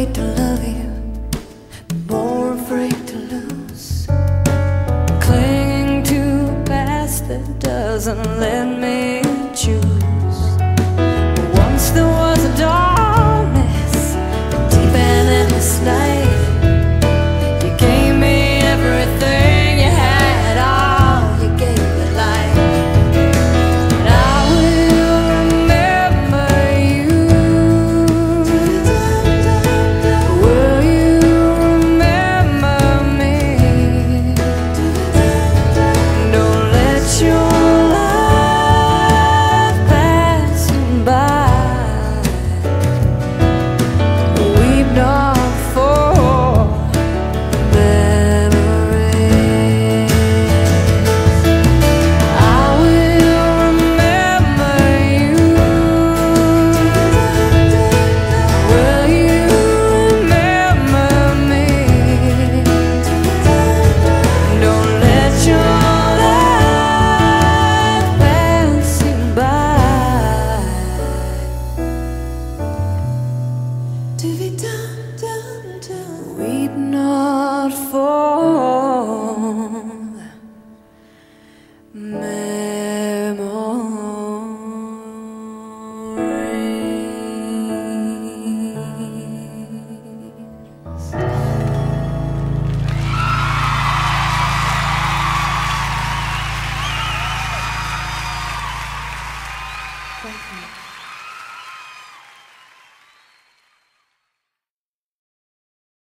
afraid to love you, more afraid to lose. Clinging to a past that doesn't let me choose. Once there was a darkness, a deep and endless night. You gave me everything you had, all you gave me life. And I will remember you. Will you remember me? Don't let your life pass by. Weep not for memories. I will remember you. Will you remember me? Don't let your life passing by. Weep not for memories. Thank you.